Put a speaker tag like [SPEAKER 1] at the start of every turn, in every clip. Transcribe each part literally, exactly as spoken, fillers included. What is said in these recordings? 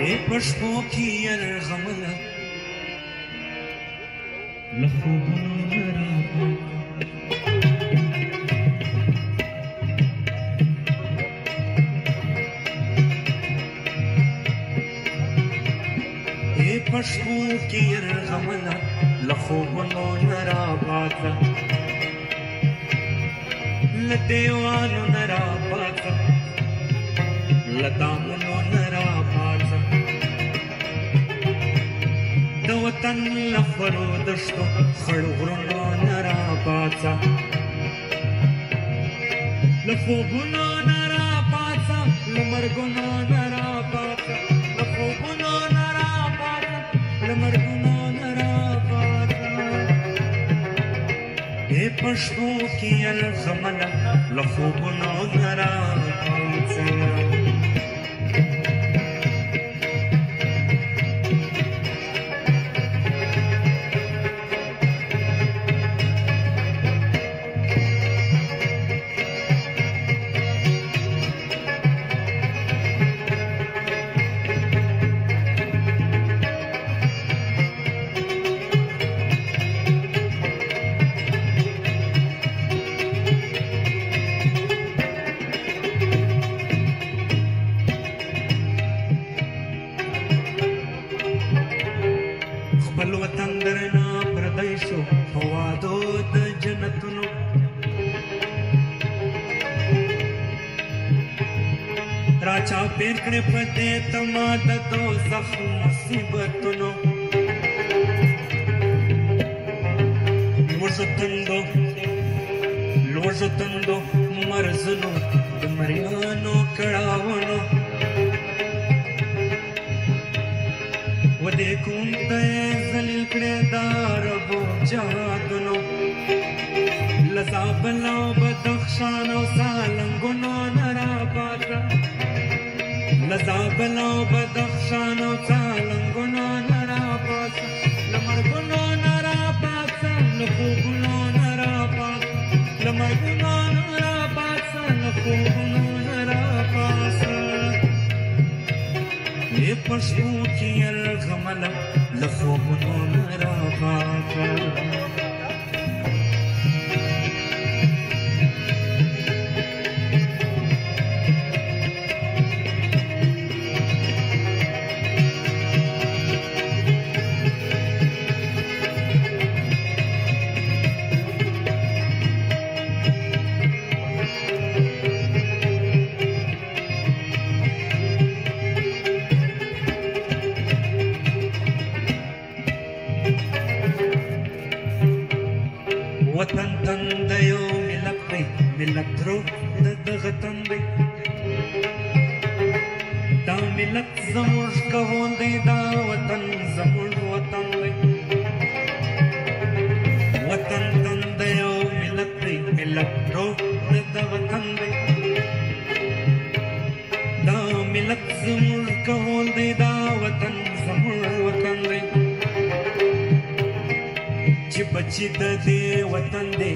[SPEAKER 1] ए पशुओं की यरगमला लखों ए पशुओं की यरगमला लखों नरा बाता लतेवानो नरा बाता लतामनो नरा बाता د وطن لخرو دشتو خړ غرونو نرا پاڅه له خوبونو نرا پاڅه له مرګونو نرا پاڅه له خوبونو نرا پاڅه له مرګونو نرا پاڅه اے پښتو کې الزمنه له خوبونو نرا پاڅه خپل وطن درنا پردی شو هوادو د جنتونو راچا پیر کړه پته تما د دوزخ مصیبتونو لوژو تندو لوژو تندو مرزونو د مریانو کړهونو ودې کوم ته ذلیل کړه داربو جهادونو لزابلو بدخشان او سالنګونو نرا پاتا لزابلو بدخشان او سالنګونو نرا پاتا لمرګونو نرا پاتا لخوبونو نرا پاتا لمرګونو نرا پاتا لخوبونو نرا پاتا ए पशु की यरगमला लखों नरा पाता वतन तंदयो मिलक पे मिलक रो दग तंदे दा मिलक जमुज कहोंदे दा वतन जमुज वतन दे वतन तंदयो मिलक पे मिलक रो दग तंदे दा मिलक जमुज कहोंदे दा वतन जमुज वतन दे چې بچی د دې وطن دی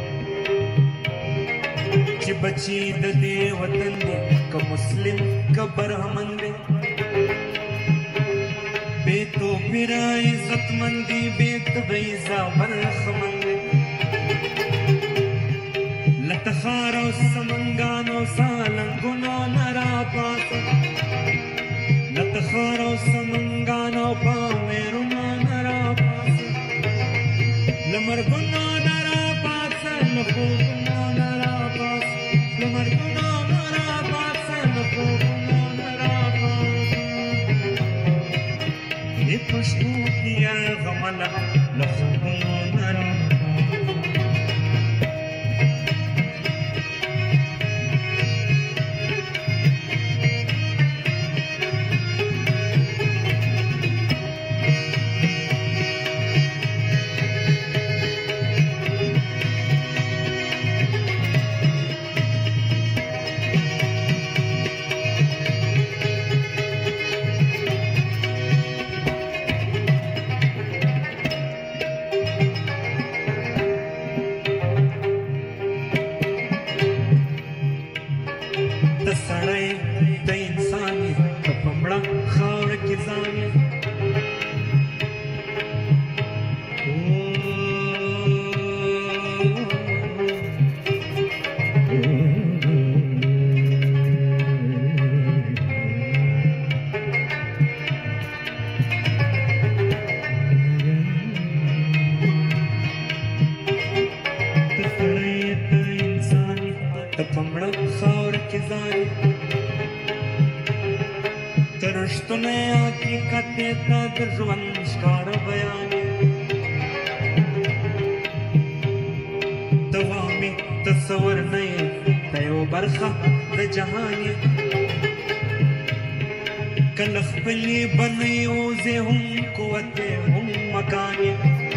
[SPEAKER 1] چې بچی د دې وطن دی که مسلم که برهمن دی بے تو میرا عزت مندی بے تبعیضا برخمن دی لتخار او سمنگان او سالنګونو نرا پاتا لتخار او سمنگان او پاویرونو نرا پاتا لمرګونو نرا پاڅه لخوبونو نرا پاڅه لمرګونو نرا پاڅه لخوبونو نرا پاڅه ए पशु की यरगमला लखों नरा درشتونه حقیقت ته د ژوند ښکاره بیان دوامي تصور نه یې ته یو برخه د جهان یې کله خپلې بنۍ اوزې هم قوت هم مکان یې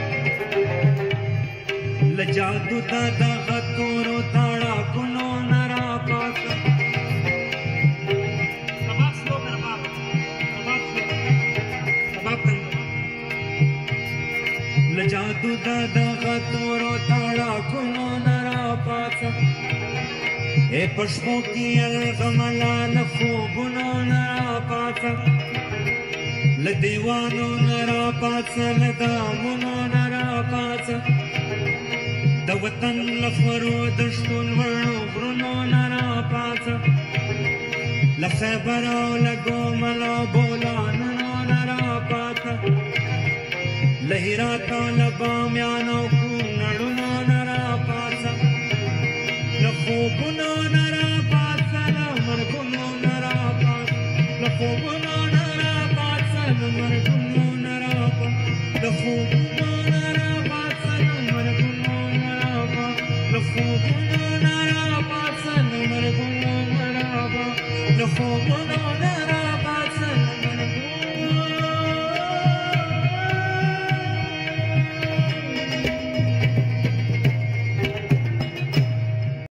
[SPEAKER 1] له جادو ته دغه تورو تاړاکونو نه راپاڅه له جادو ته دغه تورو تاړاکونو نه راپاڅه ای په شپو کې یرغمله له خوبونو نه راپاڅه له دیوانو نه راپاڅه له دامونو نه راپاڅه د وطن له خورو دښتو لوړو غرونو نه راپاڅه له خیبر او له ګومل او بولانونو نه راپاڅه له هرات او له بامیان او کونړونو نه راپاڅه له خوبونو نه راپاڅه له مرګونو نه راپاڅه له خوبونو نه راپاڅه له مرګونو نه راپاڅه له خوبونو نه راپاڅه له مرګونو نه راپاڅه له خوبونو نه راپاڅه له مرګونو نه راپاڅه له خوبونو